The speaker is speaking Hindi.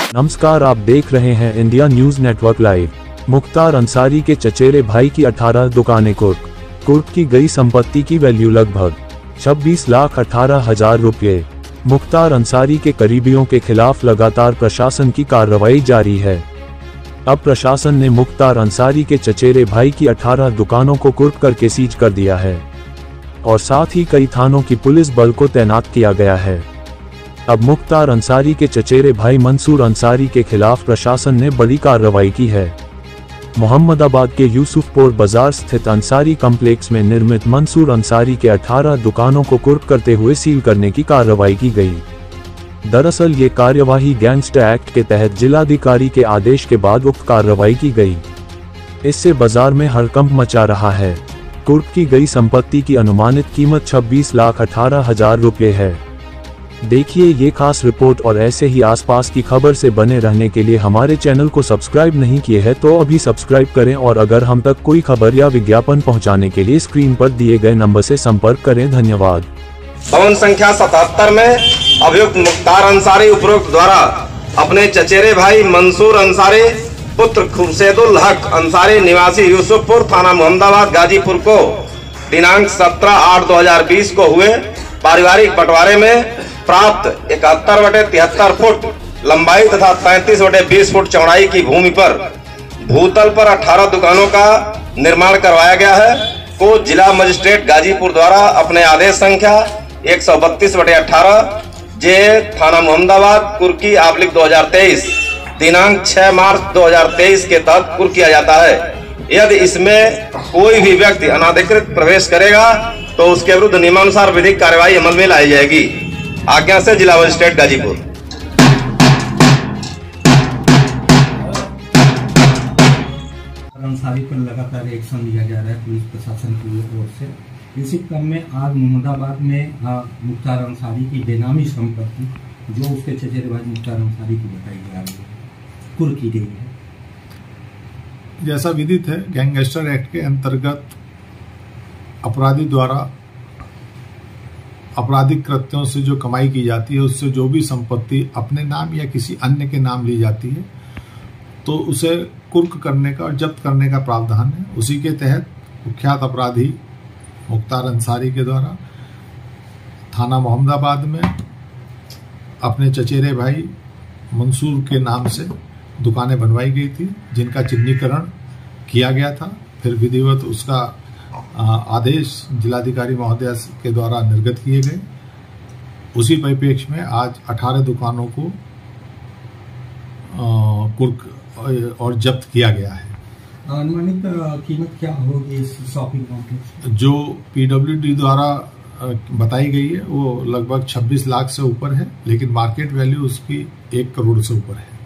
नमस्कार, आप देख रहे हैं India News network live. Mukhtar Ansari के चचेरे भाई की 18 दुकानें कुर्क की गई संपत्ति की वैल्यू लगभग 26,18,000 रुपये। मुख्तार अंसारी के करीबियों के खिलाफ लगातार प्रशासन की कार्रवाई जारी है। अब प्रशासन ने मुख्तार अंसारी के चचेरे भाई की 18 दुकानों को कुर्क करके सीज कर दिया है और साथ ही कई थानों की पुलिस बल को तैनात किया गया है। अब मुख्तार अंसारी के चचेरे भाई मंसूर अंसारी के खिलाफ प्रशासन ने बड़ी कार्रवाई की है। मोहम्मदाबाद के यूसुफपुर बाजार स्थित अंसारी कॉम्प्लेक्स में निर्मित मंसूर अंसारी के 18 दुकानों को कुर्क करते हुए सील करने की कार्रवाई की गई। दरअसल ये कार्यवाही गैंगस्टर एक्ट के तहत जिलाधिकारी के आदेश के बाद उक्त कार्रवाई की गई। इससे बाजार में हड़कंप मचा रहा है। कुर्क की गई संपत्ति की अनुमानित कीमत 26,18,000 रुपये है। देखिए ये खास रिपोर्ट और ऐसे ही आसपास की खबर से बने रहने के लिए हमारे चैनल को सब्सक्राइब नहीं किए हैं तो अभी सब्सक्राइब करें और अगर हम तक कोई खबर या विज्ञापन पहुंचाने के लिए स्क्रीन पर दिए गए नंबर से संपर्क करें। धन्यवाद। भवन संख्या 77 में अभियुक्त मुख्तार अंसारी उपरोक्त द्वारा अपने चचेरे भाई मंसूर अंसारी पुत्र खुर्शेदुल हक अंसारी निवासी यूसुफपुर थाना मोहम्मदाबाद गाजीपुर को दिनांक 17/8/2020 को हुए पारिवारिक बंटवारे में प्राप्त 71/73 फुट लंबाई तथा 35/20 फुट चौड़ाई की भूमि पर भूतल पर 18 दुकानों का निर्माण करवाया गया है को जिला मजिस्ट्रेट गाजीपुर द्वारा अपने आदेश संख्या 132/18 जे थाना मोहम्मदाबाद कुर्की / 2023 दिनांक 6 मार्च 2023 के तहत कुर्क किया जाता है। यदि इसमें कोई भी व्यक्ति अनाधिकृत प्रवेश करेगा तो उसके विरुद्ध नियमानुसार विधिक कार्यवाही अमल में लाई जाएगी। आज्ञा से जिला मजिस्ट्रेट गाजीपुर। अंसारी पर लगातार एक्शन लिया जा रहा है पुलिस प्रशासन की ओर से। इसी क्रम में आज मोहम्मदाबाद में मुख्तार अंसारी की बेनामी संपत्ति जो उसके चचेरे भाई मुख्तार अंसारी की बताई जा रही है कुर्क की गई है। जैसा विदित है, गैंगस्टर एक्ट के अंतर्गत अपराधी द्वारा आपराधिक कृत्यों से जो कमाई की जाती है उससे जो भी संपत्ति अपने नाम या किसी अन्य के नाम ली जाती है तो उसे कुर्क करने का और जब्त करने का प्रावधान है। उसी के तहत कुख्यात अपराधी मुख्तार अंसारी के द्वारा थाना मोहम्मदाबाद में अपने चचेरे भाई मंसूर के नाम से दुकानें बनवाई गई थी जिनका चिन्हीकरण किया गया था। फिर विधिवत उसका आदेश जिलाधिकारी महोदय के द्वारा निर्गत किए गए। उसी परिप्रेक्ष्य में आज 18 दुकानों को कुर्क और जब्त किया गया है। अनुमानित कीमत क्या होगी इस शॉपिंग कॉम्प्लेक्स? जो PWD द्वारा बताई गई है वो लगभग 26 लाख से ऊपर है, लेकिन मार्केट वैल्यू उसकी 1 करोड़ से ऊपर है।